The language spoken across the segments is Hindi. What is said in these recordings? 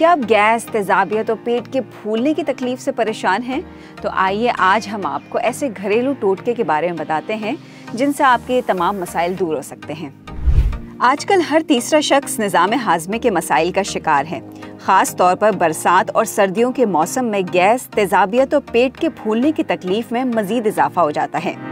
क्या आप गैस, तेजाबियत और पेट के फूलने की तकलीफ से परेशान हैं? तो आइए आज हम आपको ऐसे घरेलू टोटके के बारे में बताते हैं जिनसे आपके ये तमाम मसाइल दूर हो सकते हैं। आजकल हर तीसरा शख्स निज़ाम हाज़मे के मसाइल का शिकार है। ख़ास तौर पर बरसात और सर्दियों के मौसम में गैस, तेजाबियत और पेट के फूलने की तकलीफ में मज़ीद इजाफा हो जाता है।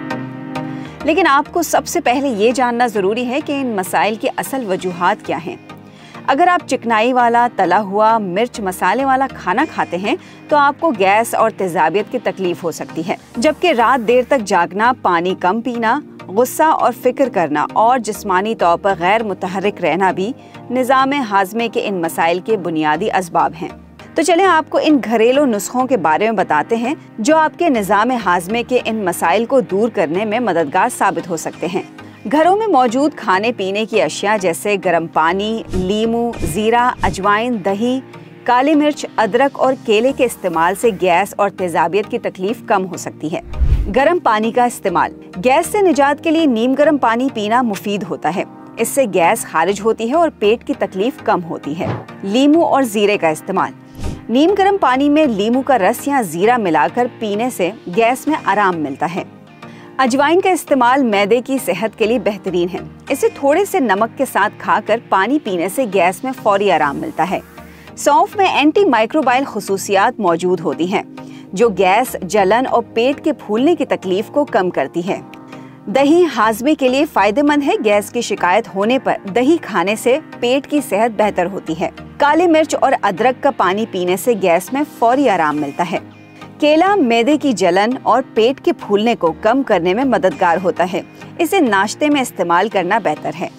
लेकिन आपको सबसे पहले ये जानना ज़रूरी है कि इन मसाइल की असल वजूहात क्या हैं। अगर आप चिकनाई वाला, तला हुआ, मिर्च मसाले वाला खाना खाते हैं तो आपको गैस और तेजाबियत की तकलीफ हो सकती है, जबकि रात देर तक जागना, पानी कम पीना, गुस्सा और फिक्र करना और जिस्मानी तौर पर गैर मुतहर्रिक रहना भी निज़ाम हाज़मे के इन मसाइल के बुनियादी असबाब हैं। तो चलें आपको इन घरेलू नुस्खों के बारे में बताते हैं जो आपके निज़ाम हाज़मे के इन मसाइल को दूर करने में मददगार साबित हो सकते हैं। घरों में मौजूद खाने पीने की अशिया जैसे गर्म पानी, लीमू, जीरा, अजवाइन, दही, काली मिर्च, अदरक और केले के इस्तेमाल से गैस और तेजाबियत की तकलीफ कम हो सकती है। गर्म पानी का इस्तेमाल। गैस से निजात के लिए नीम गर्म पानी पीना मुफीद होता है। इससे गैस खारिज होती है और पेट की तकलीफ कम होती है। लीमू और जीरे का इस्तेमाल। नीम गर्म पानी में लीमू का रस या जीरा मिलाकर पीने से गैस में आराम मिलता है। अजवाइन का इस्तेमाल मैदे की सेहत के लिए बेहतरीन है। इसे थोड़े से नमक के साथ खाकर पानी पीने से गैस में फौरी आराम मिलता है। सौंफ में एंटी माइक्रोबाइल खुसूसियात मौजूद होती हैं जो गैस, जलन और पेट के फूलने की तकलीफ को कम करती है। दही हाजमे के लिए फायदेमंद है। गैस की शिकायत होने पर दही खाने से पेट की सेहत बेहतर होती है। काली मिर्च और अदरक का पानी पीने से गैस में फौरी आराम मिलता है। केला मैदे की जलन और पेट के फूलने को कम करने में मददगार होता है। इसे नाश्ते में इस्तेमाल करना बेहतर है।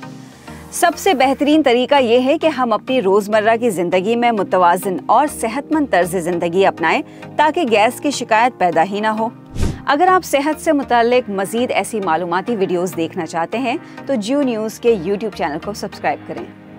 सबसे बेहतरीन तरीका यह है कि हम अपनी रोजमर्रा की जिंदगी में मुतवाज़िन और सेहतमंद तर्ज जिंदगी अपनाएं ताकि गैस की शिकायत पैदा ही ना हो। अगर आप सेहत से मुताल्लिक मजीद ऐसी मालूमाती वीडियोस देखना चाहते हैं तो जियो न्यूज़ के YouTube चैनल को सब्सक्राइब करें।